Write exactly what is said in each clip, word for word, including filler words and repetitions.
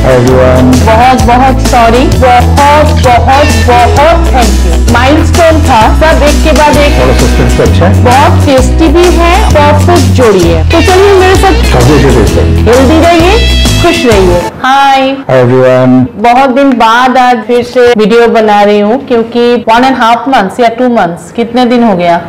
Everyone, बहुत बहुत sorry, बहुत बहुत बहुत थैंक यू। माइलस्टोन था, सब एक के बाद एक। थोड़ा सस्पेंस तो अच्छा है, बहुत टेस्टी भी है, परफेक्ट जोड़ी है। तो चलिए मेरे साथ हेल्दी रहिए, खुश रहिए। हाय एवरीवन, बहुत दिन बाद आज फिर से वीडियो बना रही हूँ, क्योंकि वन एंड हाफ मंथ्स या टू मंथ्स, कितने दिन हो गया?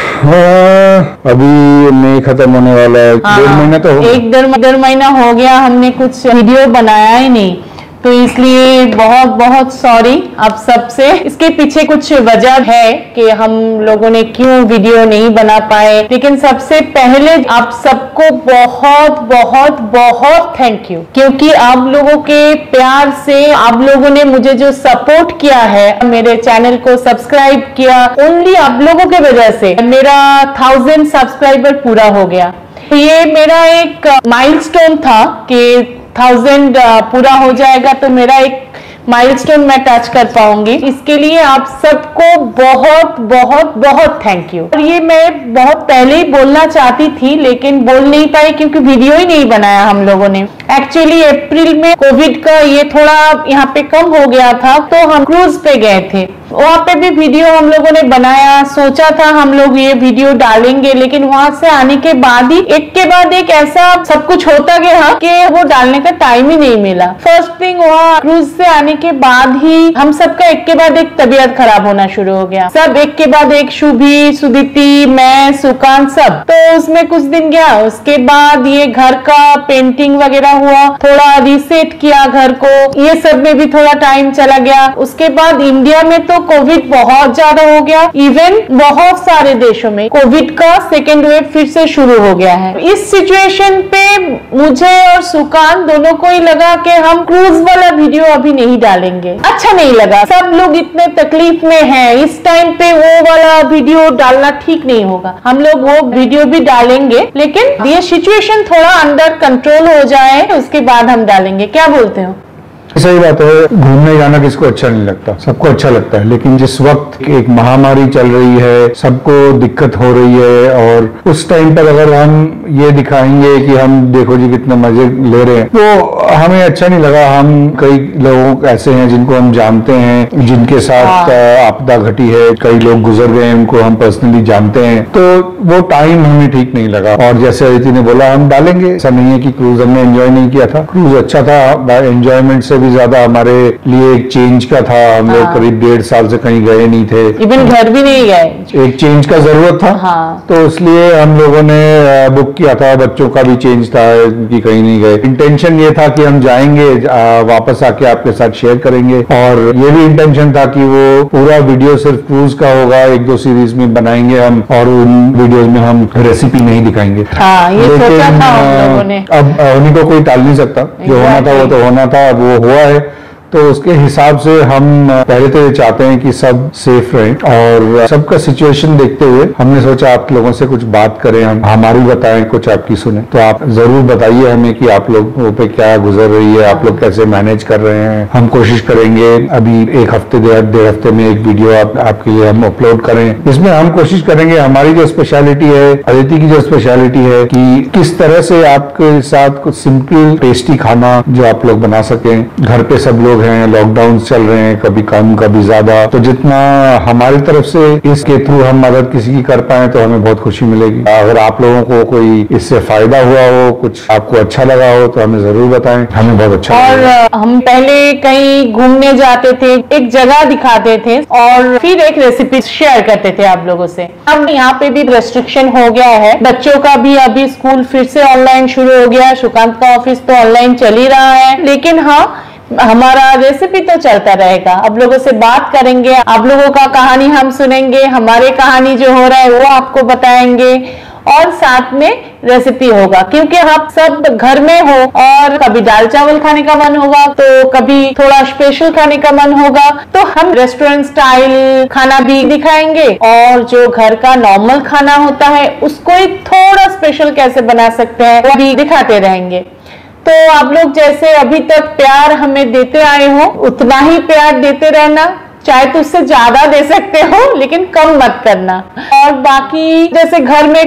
हाँ, अभी मई खत्म होने वाला है। हाँ, डेढ़ महीना तो हो एक डेढ़ डेढ़ महीना हो गया, हमने कुछ वीडियो बनाया ही नहीं, तो इसलिए बहुत बहुत सॉरी आप सबसे। इसके पीछे कुछ वजह है कि हम लोगों ने क्यों वीडियो नहीं बना पाए, लेकिन सबसे पहले आप सबको बहुत बहुत बहुत थैंक यू, क्योंकि आप लोगों के प्यार से, आप लोगों ने मुझे जो सपोर्ट किया है, मेरे चैनल को सब्सक्राइब किया, ओनली आप लोगों के वजह से मेरा थाउजेंड सब्सक्राइबर पूरा हो गया। ये मेरा एक माइलस्टोन था कि थाउजेंड पूरा हो जाएगा तो मेरा एक माइलस्टोन मैं टच कर पाऊंगी। इसके लिए आप सबको बहुत बहुत बहुत थैंक यू। और ये मैं बहुत पहले ही बोलना चाहती थी, लेकिन बोल नहीं पाई क्योंकि वीडियो ही नहीं बनाया हम लोगों ने। एक्चुअली अप्रैल में कोविड का ये थोड़ा यहाँ पे कम हो गया था, तो हम क्रूज पे गए थे, वहां पे भी वीडियो हम लोगों ने बनाया। सोचा था हम लोग ये वीडियो डालेंगे, लेकिन वहां से आने के बाद ही एक के बाद एक ऐसा सब कुछ होता गया कि वो डालने का टाइम ही नहीं मिला। फर्स्ट थिंग, वहाँ क्रूज से आने के बाद ही हम सबका एक के बाद एक तबीयत खराब होना शुरू हो गया। सब एक के बाद एक, शुभी, सुदिति, मैं, सुकांत, सब। तो उसमें कुछ दिन गया, उसके बाद ये घर का पेंटिंग वगैरह हुआ, थोड़ा रीसेट किया घर को, ये सब में भी थोड़ा टाइम चला गया। उसके बाद इंडिया में तो कोविड बहुत ज्यादा हो गया, इवन बहुत सारे देशों में कोविड का सेकेंड वेव फिर से शुरू हो गया है। इस सिचुएशन पे मुझे और सुकांत दोनों को ही लगा कि हम क्रूज वाला वीडियो अभी नहीं डालेंगे, अच्छा नहीं लगा। सब लोग इतने तकलीफ में हैं, इस टाइम पे वो वाला वीडियो डालना ठीक नहीं होगा। हम लोग वो वीडियो भी डालेंगे, लेकिन ये सिचुएशन थोड़ा अंडर कंट्रोल हो जाए, उसके बाद हम डालेंगे। क्या बोलते हो? सही बात है। घूमने जाना किसको अच्छा नहीं लगता, सबको अच्छा लगता है, लेकिन जिस वक्त एक महामारी चल रही है, सबको दिक्कत हो रही है, और उस टाइम पर अगर हम ये दिखाएंगे कि हम देखो जी कितने मजे ले रहे हैं, तो हमें अच्छा नहीं लगा। हम कई लोग ऐसे हैं जिनको हम जानते हैं, जिनके साथ आपदा घटी है, कई लोग गुजर गए हैं, उनको हम पर्सनली जानते हैं, तो वो टाइम हमें ठीक नहीं लगा। और जैसे अदिति ने बोला, हम डालेंगे। ऐसा नहीं है कि क्रूज हमने एंजॉय नहीं किया था, क्रूज अच्छा था, एंजॉयमेंट से भी ज्यादा हमारे लिए एक चेंज का था। हम लोग करीब डेढ़ साल से कहीं गए नहीं थे, इवन घर भी नहीं गए, एक चेंज का जरूरत था। हाँ। तो इसलिए हम लोगों ने बुक किया था, बच्चों का भी चेंज था कि कहीं नहीं गए। इंटेंशन ये था कि हम जाएंगे, वापस आके आपके साथ शेयर करेंगे, और ये भी इंटेंशन था कि वो पूरा वीडियो सिर्फ क्रूज का होगा, एक दो सीरीज में बनाएंगे हम, और उन वीडियोज में हम रेसिपी नहीं दिखाएंगे। हाँ, ये सोचा था हम लोगों ने। अब उन्हीं को कोई टाल नहीं सकता, जो होना था वो तो होना था, अब वो हुआ है। तो उसके हिसाब से हम पहले तो ये चाहते हैं कि सब सेफ रहें, और सबका सिचुएशन देखते हुए हमने सोचा आप लोगों से कुछ बात करें, हम हमारी बताएं, कुछ आपकी सुने। तो आप जरूर बताइए हमें कि आप लोगों पे क्या गुजर रही है, आप लोग कैसे मैनेज कर रहे हैं। हम कोशिश करेंगे अभी एक हफ्ते डेढ़ डेढ़ हफ्ते में एक वीडियो आप, आपके लिए हम अपलोड करें। इसमें हम कोशिश करेंगे, हमारी जो स्पेशलिटी है, अदिति की जो स्पेशलिटी है, कि किस तरह से आपके साथ कुछ सिंपल टेस्टी खाना जो आप लोग बना सकें। घर पे सब लोग हैं, लॉकडाउन चल रहे हैं, कभी कम कभी ज्यादा, तो जितना हमारी तरफ से इसके थ्रू हम मदद किसी की कर पाए तो हमें बहुत खुशी मिलेगी। अगर आप लोगों को कोई इससे फायदा हुआ हो, कुछ आपको अच्छा लगा हो, तो हमें जरूर बताएं, हमें बहुत अच्छा और लगेगा। हम पहले कहीं घूमने जाते थे, एक जगह दिखाते थे और फिर एक रेसिपी शेयर करते थे आप लोगों से। अब यहाँ पे भी रेस्ट्रिक्शन हो गया है, बच्चों का भी अभी स्कूल फिर से ऑनलाइन शुरू हो गया, सुकांत का ऑफिस तो ऑनलाइन चल ही रहा है, लेकिन हाँ हमारा रेसिपी तो चलता रहेगा। आप लोगों से बात करेंगे, आप लोगों का कहानी हम सुनेंगे, हमारे कहानी जो हो रहा है वो आपको बताएंगे, और साथ में रेसिपी होगा, क्योंकि आप सब घर में हो और कभी दाल चावल खाने का मन होगा, तो कभी थोड़ा स्पेशल खाने का मन होगा, तो हम रेस्टोरेंट स्टाइल खाना भी दिखाएंगे, और जो घर का नॉर्मल खाना होता है उसको ही थोड़ा स्पेशल कैसे बना सकते हैं वो भी दिखाते रहेंगे। तो आप लोग जैसे अभी तक प्यार हमें देते आए हो, उतना ही प्यार देते रहना। चाहे तो उससे ज्यादा दे सकते हो, लेकिन कम मत करना। और बाकी जैसे घर में कुछ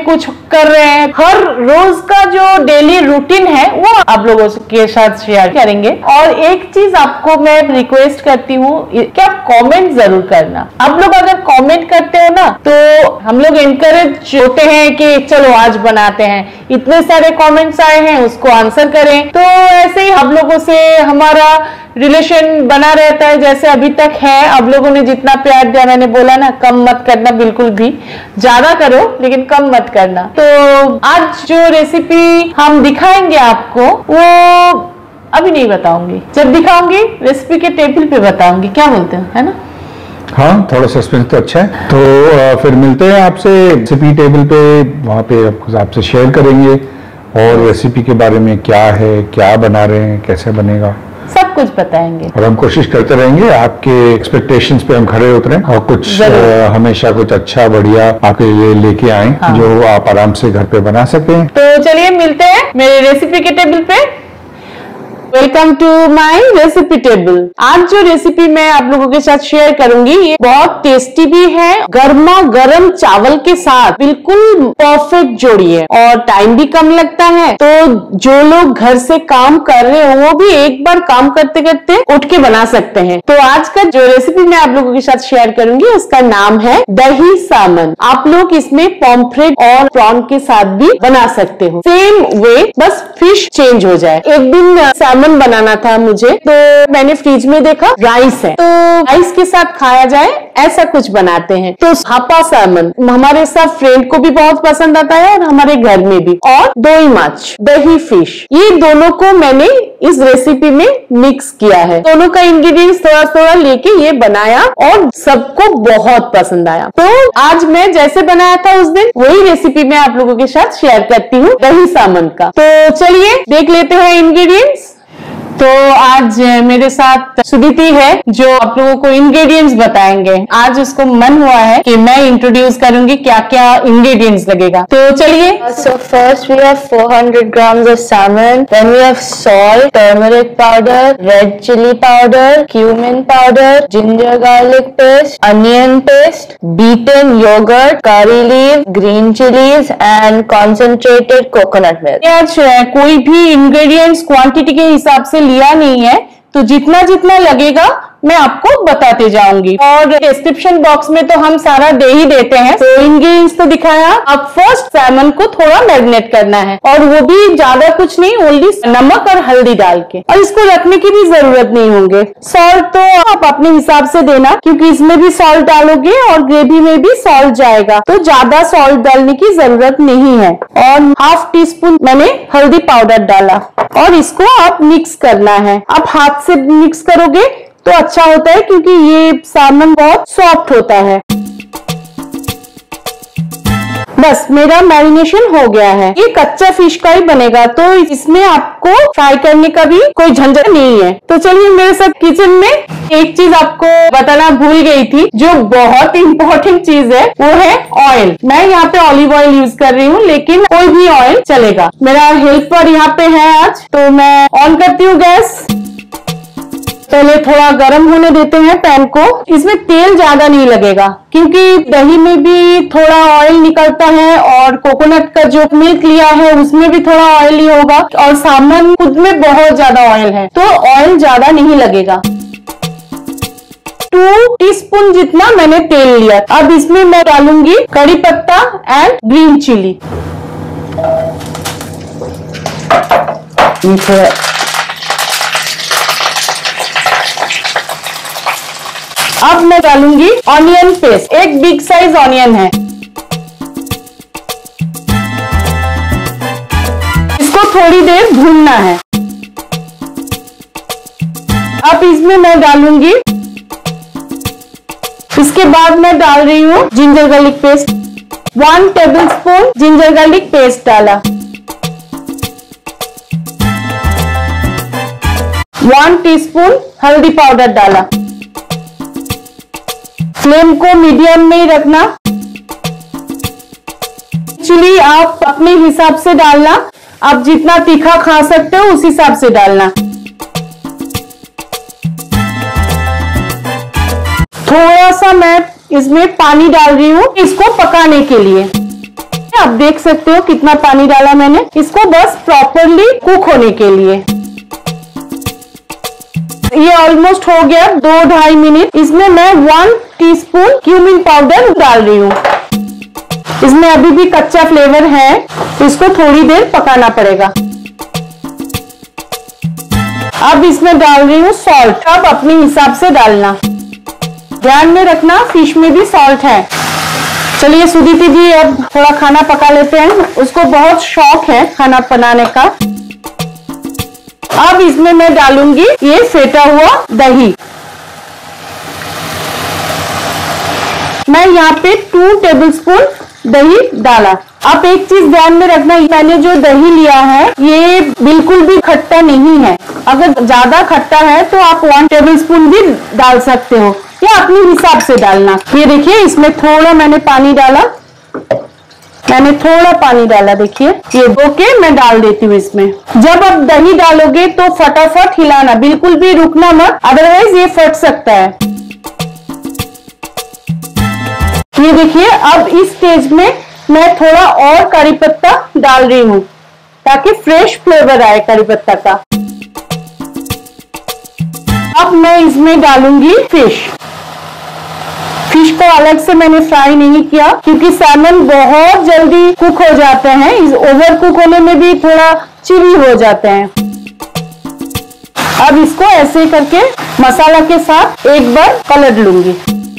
कर रहे हैं। हर रोज का जो डेली रूटीन है वो आप लोगों के साथ शेयर करेंगे। और एक चीज आपको मैं रिक्वेस्ट करती हूँ कि आप कमेंट जरूर करना। आप लोग अगर कमेंट करते हो ना तो हम लोग इनकरेज होते हैं कि चलो आज बनाते हैं। इतने सारे कमेंट्स आए हैं, उसको आंसर करें। तो ऐसे ही हम लोगों से हमारा रिलेशन बना रहता है जैसे अभी तक है। आप लोगों ने जितना प्यार दिया, मैंने बोला ना कम मत करना, बिल्कुल भी ज्यादा करो लेकिन कम मत करना। तो आज जो रेसिपी हम दिखाएंगे आपको वो अभी नहीं बताऊंगी, जब दिखाऊंगी रेसिपी के टेबल पे बताऊंगी। क्या बोलते हो, है ना? हाँ, थोड़ा सस्पेंस तो अच्छा है। तो फिर मिलते हैं आपसे रेसिपी टेबल पे, वहाँ पे आपसे शेयर करेंगे और रेसिपी के बारे में क्या है, क्या बना रहे हैं, कैसे बनेगा, सब कुछ बताएंगे। और हम कोशिश करते रहेंगे आपके एक्सपेक्टेशंस पे हम खड़े उतरें और कुछ आ, हमेशा कुछ अच्छा बढ़िया आपके लिए लेके आएं। हाँ। जो आप आराम से घर पे बना सकें। तो चलिए मिलते हैं मेरे रेसिपी के टेबल पे। Welcome to my recipe table. आज जो रेसिपी मैं आप लोगों के साथ शेयर करूंगी ये बहुत टेस्टी भी है, गर्मा गर्म चावल के साथ बिल्कुल परफेक्ट जोड़ी है और टाइम भी कम लगता है। तो जो लोग घर से काम कर रहे हो वो भी एक बार काम करते करते उठ के बना सकते हैं। तो आज का जो रेसिपी मैं आप लोगों के साथ शेयर करूंगी उसका नाम है दही सामन। आप लोग इसमें पॉम्फ्रेट और प्रॉन के साथ भी बना सकते हो, सेम वे, बस फिश चेंज हो जाए। एक दिन सैमन बनाना था मुझे, तो मैंने फ्रिज में देखा राइस है, तो राइस के साथ खाया जाए ऐसा कुछ बनाते हैं। तो हापा सैमन हमारे सब फ्रेंड को भी बहुत पसंद आता है और हमारे घर में भी। और दोई माछ, दही फिश, ये दोनों को मैंने इस रेसिपी में मिक्स किया है। दोनों का इंग्रेडिएंट्स थोड़ा थोड़ा लेके ये बनाया और सबको बहुत पसंद आया। तो आज मैं जैसे बनाया था उस दिन वही रेसिपी मैं आप लोगों के साथ शेयर करती हूँ दही सामन का। तो चलिए देख लेते हैं इंग्रेडिएंट्स। तो आज मेरे साथ सुदीति है जो आप लोगों को इंग्रेडिएंट्स बताएंगे। आज उसको मन हुआ है कि मैं इंट्रोड्यूस करूंगी क्या क्या इंग्रेडिएंट्स लगेगा। तो चलिए। So first we have four hundred grams of salmon, then we have salt, turmeric powder, red chili powder, cumin powder, ginger garlic paste, onion paste, beaten yogurt, curry leaf, green chilies and concentrated coconut milk। आज कोई भी ingredients quantity के हिसाब से लिया नहीं है, तो जितना जितना लगेगा मैं आपको बताते जाऊंगी। और डिस्क्रिप्शन बॉक्स में तो हम सारा दे ही देते हैं। तो इंग्रेडिएंट्स तो दिखाया। अब फर्स्ट सैमन को थोड़ा मैरिनेट करना है और वो भी ज्यादा कुछ नहीं, ओनली नमक और हल्दी डाल के, और इसको रखने की भी जरूरत नहीं होंगे। सॉल्ट तो आप अपने हिसाब से देना क्योंकि इसमें भी सॉल्ट डालोगे और ग्रेवी में भी सॉल्ट जाएगा, तो ज्यादा सॉल्ट डालने की जरूरत नहीं है। और हाफ टी स्पून मैंने हल्दी पाउडर डाला और इसको आप मिक्स करना है। आप हाथ से मिक्स करोगे तो अच्छा होता है क्योंकि ये सामन बहुत सॉफ्ट होता है। बस मेरा मैरिनेशन हो गया है। ये कच्चा फिश का ही बनेगा तो इसमें आपको फ्राई करने का भी कोई झंझट नहीं है। तो चलिए मेरे साथ किचन में। एक चीज आपको बताना भूल गई थी जो बहुत इंपॉर्टेंट चीज है, वो है ऑयल। मैं यहाँ पे ऑलिव ऑयल यूज कर रही हूँ लेकिन कोई भी ऑयल चलेगा। मेरा हेल्पर यहाँ पे है आज, तो मैं ऑन करती हूँ गैस। पहले थोड़ा गर्म होने देते हैं पैन को। इसमें तेल ज्यादा नहीं लगेगा क्योंकि दही में भी थोड़ा ऑयल निकलता है और कोकोनट का जो मिल्क लिया है उसमें भी थोड़ा ऑयल ही होगा और सामन खुद में बहुत ज्यादा ऑयल है, तो ऑयल ज्यादा नहीं लगेगा। टू टीस्पून जितना मैंने तेल लिया। अब इसमें मैं डालूंगी कड़ी पत्ता एंड ग्रीन चिली। अब मैं डालूंगी ऑनियन पेस्ट। एक बिग साइज ऑनियन है, इसको थोड़ी देर भूनना है। अब इसमें मैं डालूंगी, इसके बाद मैं डाल रही हूँ ginger garlic paste. One table spoon ginger garlic paste डाला। वन टीस्पून हल्दी पाउडर डाला। फ्लेम को मीडियम में ही रखना। चिली आप अपने हिसाब से डालना, आप जितना तीखा खा सकते हो उस हिसाब से डालना। थोड़ा सा मैं इसमें पानी डाल रही हूँ इसको पकाने के लिए। आप देख सकते हो कितना पानी डाला मैंने। इसको बस प्रॉपरली कुक होने के लिए। ये ऑलमोस्ट हो गया दो ढाई मिनट। इसमें मैं वन टीस्पून क्यूमिन पाउडर डाल रही हूँ। इसमें अभी भी कच्चा फ्लेवर है, इसको थोड़ी देर पकाना पड़ेगा। अब इसमें डाल रही हूँ सॉल्ट। अब अपने हिसाब से डालना, ध्यान में रखना फिश में भी सॉल्ट है। चलिए सुदीति जी अब थोड़ा खाना पका लेते हैं, उसको बहुत शौक है खाना बनाने का। अब इसमें मैं डालूंगी ये फेटा हुआ दही। मैं यहाँ पे टू टेबलस्पून दही डाला। आप एक चीज ध्यान में रखना, मैंने जो दही लिया है ये बिल्कुल भी खट्टा नहीं है। अगर ज्यादा खट्टा है तो आप वन टेबलस्पून भी डाल सकते हो, या अपने हिसाब से डालना। ये देखिए इसमें थोड़ा मैंने पानी डाला, मैंने थोड़ा पानी डाला। देखिए ये धो के मैं डाल देती हूँ इसमें। जब आप दही डालोगे तो फटाफट हिलाना, बिल्कुल भी रुकना मत, अदरवाइज ये फट सकता है। ये देखिए अब इस स्टेज में मैं थोड़ा और करी पत्ता डाल रही हूँ ताकि फ्रेश फ्लेवर आए करी पत्ता का। अब मैं इसमें डालूंगी फिश। फिश को अलग से मैंने फ्राई नहीं किया क्योंकि सैमन बहुत जल्दी कुक हो जाते हैं, इस ओवर कुक होने में भी थोड़ा चिली हो जाते हैं। अब इसको ऐसे करके मसाला के साथ एक बार पलट लूंगी।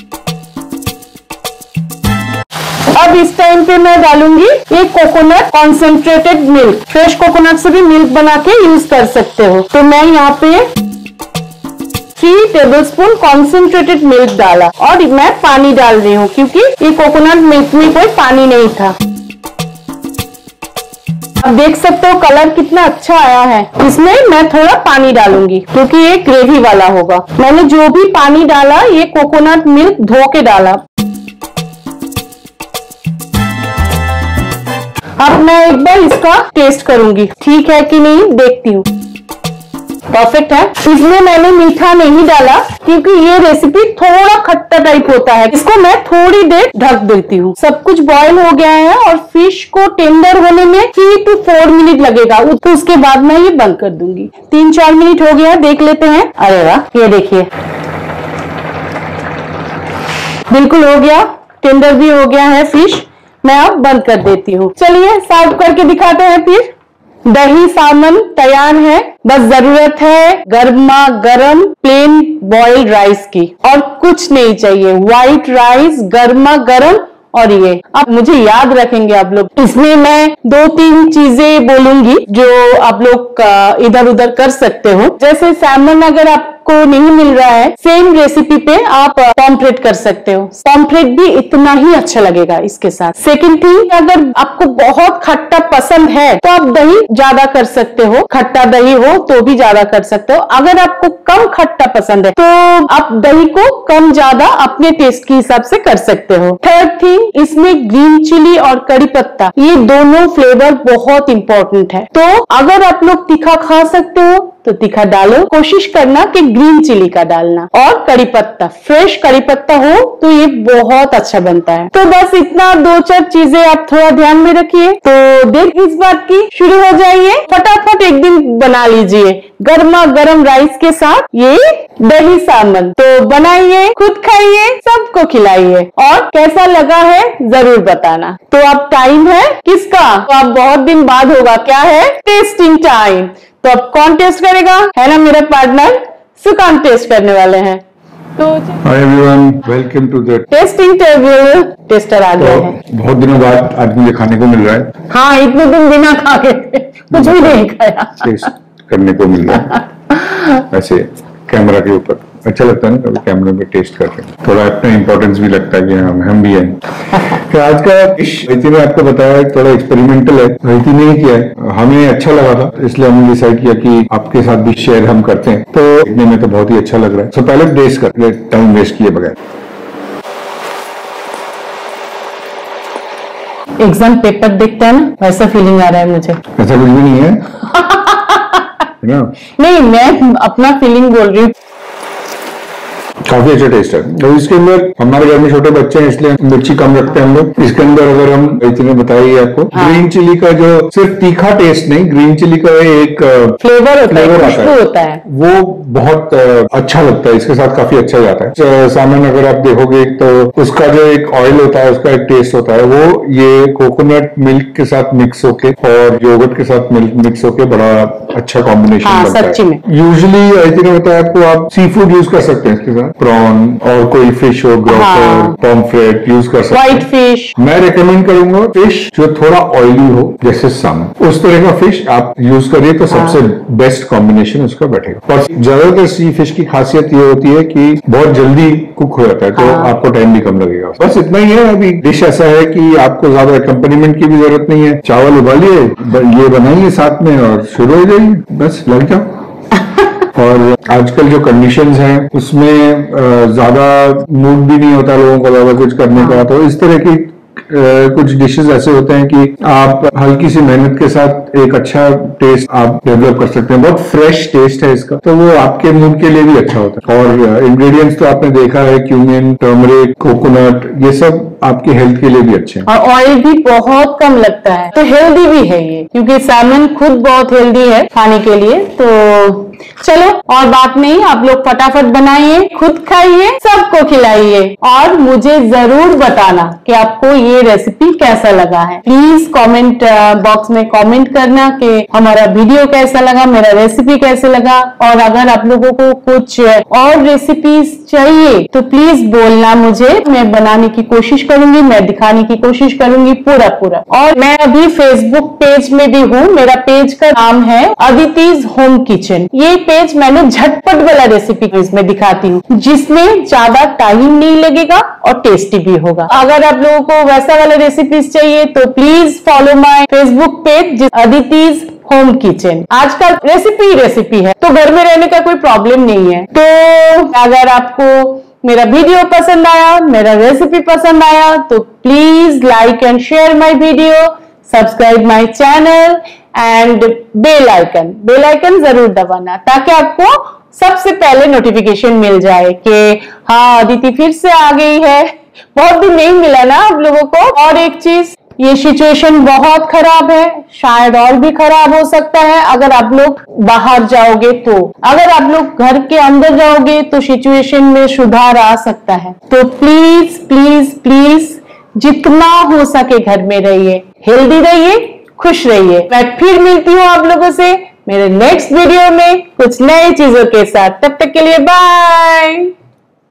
अब इस टाइम पे मैं डालूंगी ये coconut concentrated milk. Fresh coconut से भी मिल्क बना के यूज कर सकते हो। तो मैं यहाँ पे थ्री टेबलस्पून कॉन्सेंट्रेटेड मिल्क डाला और मैं पानी डाल रही हूँ क्योंकि ये कोकोनट मिल्क में कोई पानी नहीं था। अब देख सकते हो कलर कितना अच्छा आया है। इसमें मैं थोड़ा पानी डालूंगी क्योंकि ये ग्रेवी वाला होगा। मैंने जो भी पानी डाला ये कोकोनट मिल्क धो के डाला। अब मैं एक बार इसका टेस्ट करूंगी, ठीक है कि नहीं देखती हूँ। परफेक्ट है। इसमें मैंने मीठा नहीं डाला क्योंकि ये रेसिपी थोड़ा खट्टा टाइप होता है। इसको मैं थोड़ी देर ढक देती हूँ। सब कुछ बॉईल हो गया है और फिश को टेंडर होने में थ्री टू फोर मिनट लगेगा, तो उसके बाद मैं ये बंद कर दूंगी। तीन चार मिनट हो गया, देख लेते हैं। अरे वाह, ये देखिए बिल्कुल हो गया, टेंडर भी हो गया है फिश। मैं अब बंद कर देती हूँ। चलिए सर्व करके दिखाते हैं। फिर दही सामन तैयार है, बस जरूरत है गर्मा गर्म प्लेन बॉइल्ड राइस की, और कुछ नहीं चाहिए। व्हाइट राइस गर्मा गर्म, और ये अब मुझे याद रखेंगे आप लोग। इसमें मैं दो तीन चीजें बोलूंगी जो आप लोग इधर उधर कर सकते हो। जैसे सैमन अगर आपको नहीं मिल रहा है, सेम रेसिपी पे आप पॉम्फ्रेट कर सकते हो। पॉम्फ्रेट भी इतना ही अच्छा लगेगा इसके साथ। सेकंड थिंग, अगर आपको बहुत खट्टा पसंद है तो आप दही ज्यादा कर सकते हो, खट्टा दही हो तो भी ज्यादा कर सकते हो। अगर आपको कम खट्टा पसंद है तो आप दही को कम ज्यादा अपने टेस्ट के हिसाब से कर सकते हो। थर्ड थिंग, इसमें ग्रीन चिली और कड़ी पत्ता, ये दोनों फ्लेवर बहुत इंपॉर्टेंट है। तो अगर आप लोग तीखा खा सकते हो तो तीखा डालो, कोशिश करना कि ग्रीन चिली का डालना, और कड़ी पत्ता, फ्रेश कड़ी पत्ता हो तो ये बहुत अच्छा बनता है। तो बस इतना दो चार चीजें आप थोड़ा ध्यान में रखिए तो देर इस बात की शुरू हो जाइए। फटाफट एक दिन बना लीजिए गर्मा गर्म राइस के साथ ये दही सामन। तो बनाइए, खुद खाइए, सबको खिलाइए, और कैसा लगा है जरूर बताना। तो अब टाइम है किसका? तो अब बहुत दिन बाद होगा। क्या है? Tasting time. तो अब कौन टेस्ट करेगा? है ना मेरा पार्टनर सुकांत टेस्ट करने वाले हैं। तो hi everyone, welcome to the tasting table. Taster आ गए हैं। बहुत दिनों बाद आज मुझे खाने को मिल रहा है। हाँ, इतने दिन बिना खा के कुछ भी नहीं खाया, टेस्ट करने को मिल रहा है ऐसे कैमरा के ऊपर। अच्छा लगता है ना कभी कैमरे में टेस्ट करके, थोड़ा अपना इम्पोर्टेंस भी लगता है कि हम हम भी हैं। तो आज का डिश रीति ने आपको बताया थोड़ा एक्सपेरिमेंटल है, रीति ने ही किया है, हमें अच्छा लगा था, इसलिए हमने डिसाइड किया कि आपके साथ भी शेयर हम करते हैं। तो देखने में तो बहुत ही अच्छा लग रहा है। तो पहले टेस्ट करते, टाइम वेस्ट किए बगैर। एग्जाम पेपर देखते हैं ना, वैसा फीलिंग आ रहा है मुझे। ऐसा कुछ भी नहीं है नहीं, मैं अपना फीलिंग बोल रही हूँ। काफी अच्छा टेस्ट है। तो इसके अंदर हमारे घर में छोटे बच्चे हैं इसलिए मिर्ची कम रखते हैं हम लोग। इसके अंदर अगर हम इतने बताइए आपको, हाँ। ग्रीन चिली का जो सिर्फ तीखा टेस्ट नहीं, ग्रीन चिली का एक फ्लेवर होता फ्लेवर है, आता होता है, वो बहुत अच्छा लगता है, इसके साथ काफी अच्छा जाता है। सामान अगर आप देखोगे तो उसका जो एक ऑयल होता है, उसका एक टेस्ट होता है, वो ये कोकोनट मिल्क के साथ मिक्स होके और योगर्ट के साथ मिल्क मिक्स होके बड़ा अच्छा कॉम्बिनेशन हाँ, बनता सच्ची है। में यूजुअली आई थिंक बताया आपको, आप सी फूड यूज कर सकते हैं इसके साथ, प्रॉन और कोई फिश हो, ग्रोकर, पॉम्फ्रेट यूज कर सकते हैं। व्हाइट फिश मैं रेकमेंड करूंगा फिश जो थोड़ा ऑयली हो, जैसे सामन, उस तरह का फिश आप यूज करिए तो सबसे हाँ। बेस्ट कॉम्बिनेशन उसका बैठेगा। और ज्यादातर सी फिश की खासियत ये होती है कि बहुत जल्दी कुक हो जाता है, तो हाँ। आपको टाइम भी कम लगेगा। बस इतना ही है। अभी डिश ऐसा है कि आपको ज्यादा अकम्पनीमेंट की भी जरूरत नहीं है। चावल उबालिए, ये बनाइए साथ में और शुरू हो जाइए, बस लग जाओ। और आजकल जो कंडीशंस हैं उसमें ज्यादा मूड भी नहीं होता लोगों को ज्यादा कुछ करने का, तो इस तरह की Uh, कुछ डिशेस ऐसे होते हैं कि आप हल्की सी मेहनत के साथ एक अच्छा टेस्ट आप डेवलप कर सकते हैं। बहुत फ्रेश टेस्ट है इसका, तो वो आपके मूड के लिए भी अच्छा होता है। और इंग्रेडिएंट्स तो आपने देखा है, क्यूमिन, टर्मरिक, कोकोनट, ये सब आपकी हेल्थ के लिए भी अच्छे हैं। और ऑयल भी बहुत कम लगता है, तो हेल्दी भी है ये, क्योंकि सैमन खुद बहुत हेल्दी है खाने के लिए। तो चलो और बात नहीं, आप लोग फटाफट बनाइए, खुद खाइए, सबको खिलाइए और मुझे जरूर बताना कि आपको ये रेसिपी कैसा लगा है। प्लीज कमेंट बॉक्स में कमेंट करना कि हमारा वीडियो कैसा लगा, मेरा रेसिपी कैसे लगा। और अगर आप लोगों को कुछ और रेसिपीज चाहिए तो प्लीज बोलना मुझे, मैं बनाने की कोशिश करूंगी, मैं दिखाने की कोशिश करूंगी पूरा पूरा। और मैं अभी फेसबुक पेज में भी हूँ, मेरा पेज का नाम है अदितिज होम किचन। ये पेज मैंने झटपट वाला रेसिपी इसमें दिखाती हूँ, जिसमें ज्यादा टाइम नहीं लगेगा और टेस्टी भी होगा। अगर आप लोगों को वैसा वाला रेसिपीज चाहिए तो please follow my Facebook page Aditi's home kitchen. आजकल रेसिपी रेसिपी है, तो घर में रहने का कोई प्रॉब्लम नहीं है। तो अगर आपको मेरा वीडियो पसंद आया, मेरा रेसिपी पसंद आया, तो please like and share my video, subscribe my channel and bell icon bell icon जरूर दबाना, ताकि आपको सबसे पहले नोटिफिकेशन मिल जाए कि हाँ अदिति फिर से आ गई है। बहुत दिन नहीं मिला ना आप लोगों को। और एक चीज, ये सिचुएशन बहुत खराब है, शायद और भी खराब हो सकता है अगर आप लोग बाहर जाओगे तो। अगर आप लोग घर के अंदर जाओगे तो सिचुएशन में सुधार आ सकता है। तो प्लीज प्लीज प्लीज जितना हो सके घर में रहिए, हेल्दी रहिए, खुश रहिए। मैं फिर मिलती हूँ आप लोगों से मेरे नेक्स्ट वीडियो में कुछ नई चीजों के साथ। तब तक के लिए बाय।